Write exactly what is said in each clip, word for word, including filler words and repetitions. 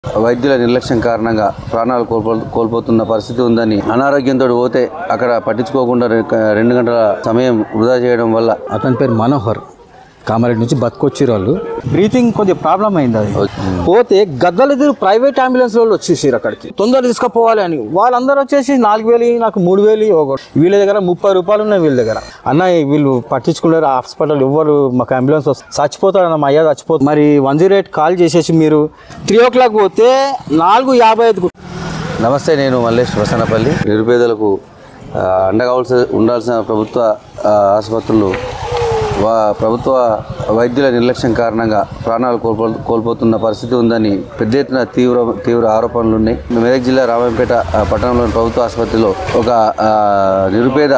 వైద్యుల నిర్లక్ష్యం కారణంగా ప్రాణాలు కోల్పో కోల్పోతున్న పరిస్థితి ఉందని, అనారోగ్యంతో పోతే అక్కడ పట్టించుకోకుండా రెండు గంటల సమయం వృధా చేయడం వల్ల. అతని పేరు మనోహర్, కామారెడ్డి నుంచి బతుకొచ్చారు. వాళ్ళు బ్రీతింగ్ కొద్దిగా ప్రాబ్లం అయింది. అది పోతే గద్దలెదురు ప్రైవేట్ అంబులెన్స్ వాళ్ళు వచ్చేసారు అక్కడికి, తొందరగా తీసుకుపోవాలి అని. వాళ్ళందరూ వచ్చేసి నాలుగు వేలు నాకు మూడు వేలు వీళ్ళ దగ్గర ముప్పై రూపాయలు ఉన్నాయి వీళ్ళ దగ్గర. అన్న వీళ్ళు పట్టించుకున్నారు హాస్పిటల్, ఎవ్వరు మాకు అంబులెన్స్ వస్తుంది, చచ్చిపోతారన్న మా అయ్యా చచ్చిపోతుంది. మరి వన్ జీరో ఎయిట్ కాల్ చేసేసి మీరు త్రీ ఓ క్లాక్ పోతే నాలుగు యాభై ఐదుకు. నమస్తే, నేను మల్లేష్ వసనపల్లి. నిరుపేదలకు అండగా ఉండాల్సిన ప్రభుత్వ ఆసుపత్రులు వా ప్రభుత్వ వైద్యుల నిర్లక్ష్యం కారణంగా ప్రాణాలు కోల్పో కోల్పోతున్న పరిస్థితి ఉందని పెద్ద ఎత్తున తీవ్ర తీవ్ర ఆరోపణలు ఉన్నాయి. మెదక్ జిల్లా రామాయంపేట పట్టణంలోని ప్రభుత్వ ఆసుపత్రిలో ఒక నిరుపేద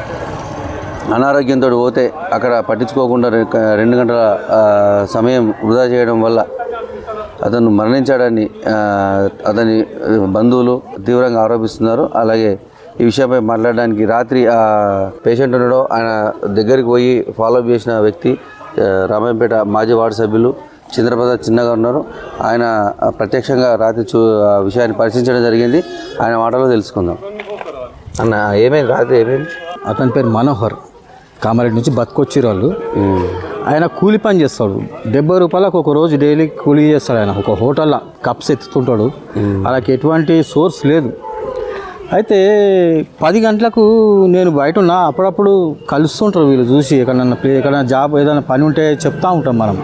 అనారోగ్యంతో పోతే అక్కడ పట్టించుకోకుండా రెండు గంటల సమయం వృధా చేయడం వల్ల అతను మరణించాడని అతని బంధువులు తీవ్రంగా ఆరోపిస్తున్నారు. అలాగే ఈ విషయంపై మాట్లాడడానికి రాత్రి ఆ పేషెంట్ ఉన్నాడో ఆయన దగ్గరికి పోయి ఫాలోఅప్ చేసిన వ్యక్తి రామాయంపేట మాజీ వార్డు సభ్యులు చంద్రప్రసాద్ చిన్నగా ఉన్నారు. ఆయన ప్రత్యక్షంగా రాత్రి చూ ఆ విషయాన్ని పరిశీలించడం జరిగింది. ఆయన మాటలో తెలుసుకుందాం. అన్న ఏమైంది రాత్రి ఏమైంది? అతని పేరు మనోహర్, కామారెడ్డి నుంచి బతుకొచ్చారు. వాళ్ళు ఆయన కూలి పని చేస్తాడు. డెబ్బై రూపాయలకు ఒక రోజు డైలీ కూలీ చేస్తాడు. ఆయన ఒక హోటల్లో కప్స్ ఎత్తుతుంటాడు. అలాగే ఎటువంటి సోర్స్ లేదు. అయితే పది గంటలకు నేను బయట ఉన్నా, అప్పుడప్పుడు కలుస్తుంటారు వీళ్ళు చూసి, ఎక్కడన్నా ప్లే ఎక్కడైనా జాబ్ ఏదైనా పని ఉంటే చెప్తూ ఉంటాం మనం.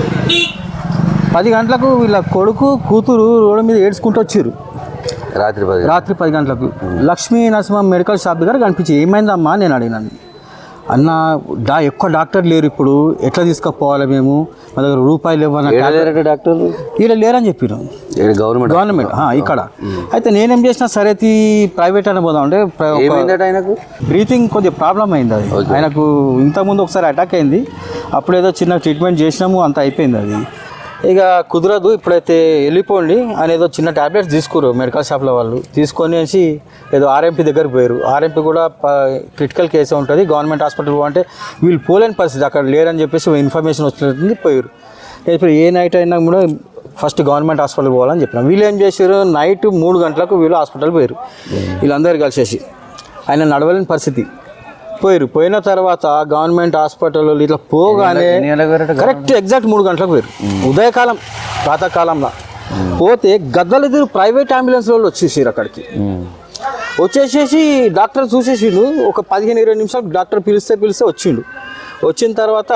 పది గంటలకు వీళ్ళ కొడుకు కూతురు రోడ్డు మీద ఏడ్చుకుంటూ వచ్చారు రాత్రి పది రాత్రి పది గంటలకు. లక్ష్మీ నరసింహ మెడికల్ షాప్ దగ్గర కనిపించి ఏమైందమ్మా నేను అడిగినాను. అన్న డా ఎక్కువ డాక్టర్ లేరు ఇప్పుడు, ఎట్లా తీసుకుపోవాలి మేము, మా దగ్గర రూపాయలు ఇవ్వన డాక్టర్ ఈడ లేరని చెప్పిన గవర్నమెంట్ గవర్నమెంట్ ఇక్కడ. అయితే నేనేం చేసిన సరే ప్రైవేట్ అని పోదాం అంటే ఆయనకు బ్రీతింగ్ కొద్దిగా ప్రాబ్లం అయింది. అది ఆయనకు ఇంతకుముందు ఒకసారి అటాక్ అయింది, అప్పుడు ఏదో చిన్న ట్రీట్మెంట్ చేసినాము, అంత అయిపోయింది. అది ఇక కుదరదు ఇప్పుడైతే వెళ్ళిపోండి అని ఏదో చిన్న ట్యాబ్లెట్స్ తీసుకురు మెడికల్ షాప్లో వాళ్ళు. తీసుకొనేసి ఏదో ఆర్ఎంపీ దగ్గర పోయారు. ఆర్ఎంపీ కూడా క్రిటికల్ కేసే ఉంటుంది, గవర్నమెంట్ హాస్పిటల్ అంటే వీళ్ళు పోలేని పరిస్థితి, అక్కడ లేరని చెప్పేసి ఇన్ఫర్మేషన్ వచ్చినట్టుంది పోయారు. ఇప్పుడు ఏ నైట్ అయినా కూడా ఫస్ట్ గవర్నమెంట్ హాస్పిటల్ పోవాలని చెప్పినాం. వీళ్ళు ఏం చేశారు, నైట్ మూడు గంటలకు వీళ్ళు హాస్పిటల్ పోయారు. వీళ్ళందరూ కలిసేసి ఆయన నడవలేని పరిస్థితి పోయారు. పోయిన తర్వాత గవర్నమెంట్ హాస్పిటల్ ఇట్లా పోగానే కరెక్ట్ ఎగ్జాక్ట్ మూడు గంటలకు పోయారు. ఉదయకాలం ప్రాతకాలంలో పోతే గద్దలెదురు ప్రైవేట్ అంబులెన్స్ వాళ్ళు వచ్చేసారు అక్కడికి. వచ్చేసేసి డాక్టర్ చూసేసిండు. ఒక పదిహేను ఇరవై నిమిషాలు డాక్టర్ పిలిస్తే పిలిస్తే వచ్చిండు. వచ్చిన తర్వాత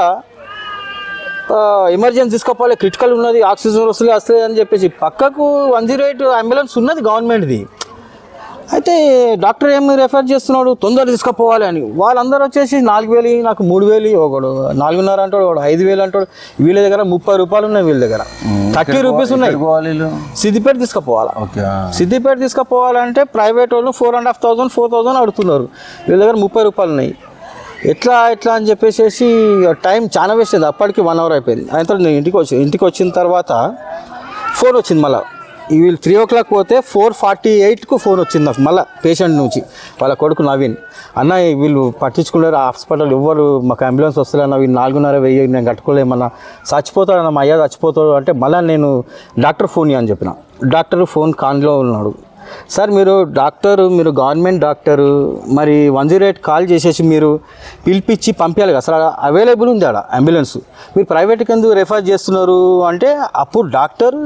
ఎమర్జెన్సీ తీసుకోవాలి, క్రిటికల్ ఉన్నది, ఆక్సిజన్ వస్తుంది వస్తుంది అని చెప్పేసి పక్కకు వన్ జీరో ఎయిట్ అంబులెన్స్ ఉన్నది గవర్నమెంట్ది. అయితే డాక్టర్ ఏమి రెఫర్ చేస్తున్నాడు, తొందరగా తీసుకుపోవాలి అని. వాళ్ళందరూ వచ్చేసి నాలుగు వేలు నాకు మూడు వేలు ఒకడు నాలుగున్నర అంటాడు, ఒకడు ఐదు వేలు అంటాడు. వీళ్ళ దగ్గర ముప్పై రూపాయలు ఉన్నాయి, వీళ్ళ దగ్గర థర్టీ రూపీస్ ఉన్నాయి. సిద్దిపేట తీసుకుపోవాలి. సిద్దిపేట తీసుకుపోవాలంటే ప్రైవేట్ వాళ్ళు four and half thousand four thousand అడుగుతున్నారు. వీళ్ళ దగ్గర ముప్పై రూపాయలు ఉన్నాయి. ఎట్లా ఎట్లా అని చెప్పేసి టైం చాలా వేస్ట్ అయింది. అప్పటికి వన్ అవర్ అయిపోయింది. ఆయన నేను ఇంటికి వచ్చి ఇంటికి వచ్చిన తర్వాత ఫోన్ వచ్చింది మళ్ళీ. వీళ్ళు త్రీ ఓ క్లాక్ పోతే ఫోర్ ఫార్టీ ఎయిట్కు ఫోన్ వచ్చింది నాకు మళ్ళీ పేషెంట్ నుంచి, వాళ్ళ కొడుకు నవీన్. అన్న వీళ్ళు పట్టించుకున్నారు హాస్పిటల్, ఎవ్వరు మాకు అంబులెన్స్ వస్తలేన్న, వీళ్ళు నాలుగున్నర వెయ్యి నేను కట్టుకోలేమన్నా, చచ్చిపోతాడన్న మా అయ్య చచ్చిపోతాడు అంటే మళ్ళీ నేను డాక్టర్ ఫోన్ అని చెప్పిన. డాక్టర్ ఫోన్ కాన్లో ఉన్నాడు. సార్ మీరు డాక్టరు, మీరు గవర్నమెంట్ డాక్టరు, మరి వన్ జీరో ఎయిట్ కాల్ చేసేసి మీరు పిలిపించి పంపించాలి కదా సార్, అవైలబుల్ ఉంది ఆడ అంబులెన్స్, మీరు ప్రైవేట్కి ఎందుకు రెఫర్ చేస్తున్నారు అంటే అప్పుడు doctor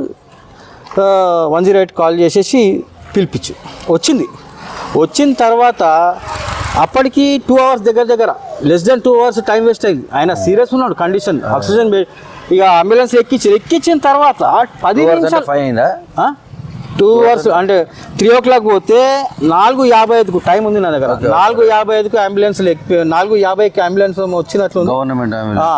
one zero eight call చేసేసి పిలిపించు వచ్చింది. వచ్చిన తర్వాత అప్పటికి టూ అవర్స్ దగ్గర దగ్గర less than two hours time waste అయింది. ఆయన సీరియస్ ఉన్నాడు కండిషన్, ఆక్సిజన్ ఇక అంబులెన్స్ ఎక్కించి ఎక్కించిన తర్వాత పది నిమిషాలు టూ అవర్స్ అంటే త్రీ ఓ క్లాక్ పోతే నాలుగు యాభై ఐదుకు టైం ఉంది నా దగ్గర. నాలుగు యాభై ఐదుకు అంబులెన్స్ నాలుగు యాభైకి అంబులెన్స్ వచ్చినట్లు government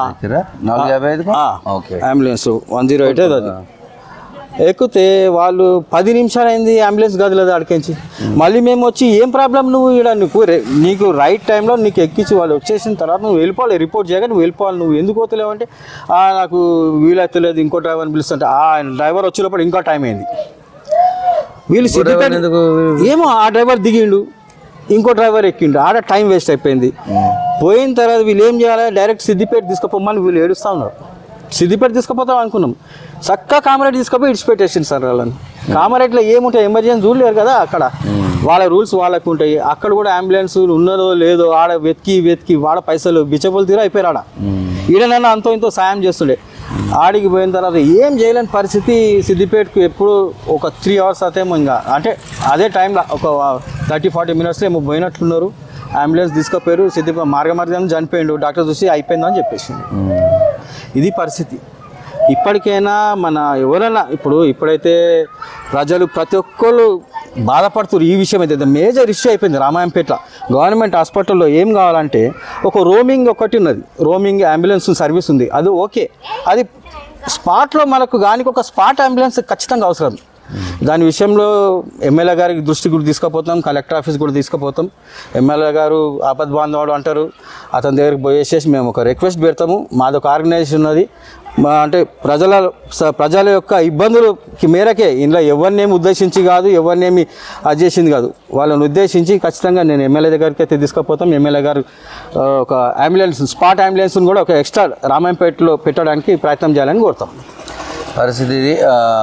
ambulance one zero eight అది ఎక్కితే వాళ్ళు పది నిమిషాలు అయింది అంబులెన్స్ గదిలేదు అడికించి. మళ్ళీ మేము వచ్చి ఏం ప్రాబ్లం నువ్వు ఇక్కడ నీకు నీకు రైట్ టైంలో నీకు ఎక్కించి వాళ్ళు వచ్చేసిన తర్వాత నువ్వు వెళ్ళిపోవాలి, రిపోర్ట్ చేయగా నువ్వు వెళ్ళిపోవాలి, నువ్వు ఎందుకు పోతలేవు అంటే నాకు వీలైతలేదు ఇంకో డ్రైవర్ని పిలుస్తుంటే ఆ డ్రైవర్ వచ్చేటప్పుడు ఇంకో టైం అయింది. వీళ్ళు సిద్దిపేట ఏమో ఆ డ్రైవర్ దిగిండు, ఇంకో డ్రైవర్ ఎక్కిండు, ఆడ టైం వేస్ట్ అయిపోయింది. పోయిన తర్వాత వీళ్ళు ఏం చేయాలి, డైరెక్ట్ సిద్దిపేట తీసుకుపోమని వీళ్ళు ఏడుస్తూ ఉన్నారు. సిద్దిపేట తీసుకుపోతాం అనుకున్నాం. చక్కగా కామారెడ్డి తీసుకుపోయి ఇడిచిపెట్టేసింది సార్ వాళ్ళని. కామారెడ్డిలో ఏముంటాయి, ఎమర్జెన్సీ చూడలేరు కదా అక్కడ, వాళ్ళ రూల్స్ వాళ్ళకు ఉంటాయి. అక్కడ కూడా అంబులెన్స్ ఉన్నదో లేదో ఆడ వెతికి వెతికి వాడ పైసలు బిచ్చబులు తీరా అయిపోయారు. ఆడ ఈడనన్నా అంతో ఇంతో సాయం చేస్తుండే. ఆడికి పోయిన తర్వాత ఏం చేయలేని పరిస్థితి. సిద్దిపేటకు ఎప్పుడు ఒక త్రీ అవర్స్ అతేమో ఇంకా అంటే అదే టైంలో ఒక థర్టీ ఫార్టీ మినిట్స్లో ఏమో పోయినట్లున్నారు. అంబులెన్స్ తీసుకుపోయారు. సిద్దిపేట మార్గ మార్గం చనిపోయిండు. డాక్టర్ చూసి అయిపోయిందని చెప్పేసింది. ఇది పరిస్థితి. ఇప్పటికైనా మన ఎవరైనా ఇప్పుడు ఇప్పుడైతే ప్రజలు ప్రతి ఒక్కళ్ళు బాధపడుతున్నారు. ఈ విషయం అయితే మేజర్ ఇష్యూ అయిపోయింది రామాయంపేట గవర్నమెంట్ హాస్పిటల్లో. ఏం కావాలంటే ఒక రోమింగ్ ఒకటి ఉన్నది, రోమింగ్ అంబులెన్స్ సర్వీస్ ఉంది, అది ఓకే. అది స్పాట్లో మనకు కానీ ఒక స్పాట్ అంబులెన్స్ ఖచ్చితంగా అవసరం. దాని విషయంలో ఎమ్మెల్యే గారికి దృష్టి కూడా తీసుకుపోతాం, కలెక్టర్ ఆఫీస్ కూడా తీసుకుపోతాం. ఎమ్మెల్యే గారు ఆపద్ బాంధవుడు అంటారు, అతని దగ్గరికి పోయేసేసి మేము ఒక రిక్వెస్ట్ పెడతాము. మాది ఒక ఆర్గనైజేషన్ ఉన్నది, మా అంటే ప్రజల ప్రజల యొక్క ఇబ్బందులకి మేరకే, ఇందులో ఎవరినేమి ఉద్దేశించి కాదు, ఎవరినేమి అది చేసింది కాదు, వాళ్ళని ఉద్దేశించి ఖచ్చితంగా నేను ఎమ్మెల్యే దగ్గరికి అయితే తీసుకుపోతాం. ఎమ్మెల్యే గారు ఒక అంబులెన్స్ స్పాట్ అంబులెన్స్ని కూడా ఒక ఎక్స్ట్రా రామాయంపేటలో పెట్టడానికి ప్రయత్నం చేయాలని కోరుతాం. పరిస్థితి ఇది.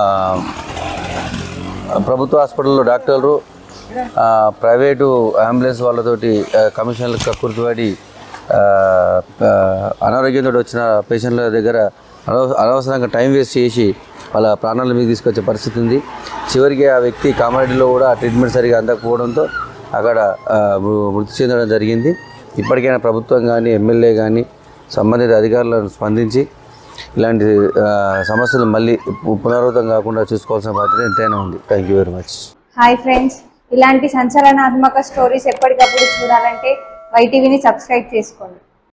ప్రభుత్వ హాస్పిటల్లో డాక్టర్లు ప్రైవేటు అంబులెన్స్ వాళ్ళతోటి కమిషన్లకు కక్కుర్తిపడి అనారోగ్యంతో వచ్చిన పేషెంట్ల దగ్గర అనవసరంగా టైం వేస్ట్ చేసి వాళ్ళ ప్రాణాల మీద తీసుకొచ్చే పరిస్థితి ఉంది. చివరికి ఆ వ్యక్తి కామారెడ్డిలో కూడా ట్రీట్మెంట్ సరిగా అందకపోవడంతో అక్కడ మృతి చెందడం జరిగింది. ఇప్పటికైనా ప్రభుత్వం కానీ ఎమ్మెల్యే కానీ సంబంధిత అధికారులను స్పందించి ఇలాంటి సమస్యలు మళ్ళీ పునరావృతం కాకుండా చూసుకోవాల్సిన బాధ్యత ఎంతైనా ఉంది. Thank you very much. Hi friends, ఇలాంటి సంచలనాత్మక స్టోరీస్ ఎప్పటికప్పుడు చూడాలంటే వైటీవీని సబ్స్క్రైబ్ చేసుకోండి.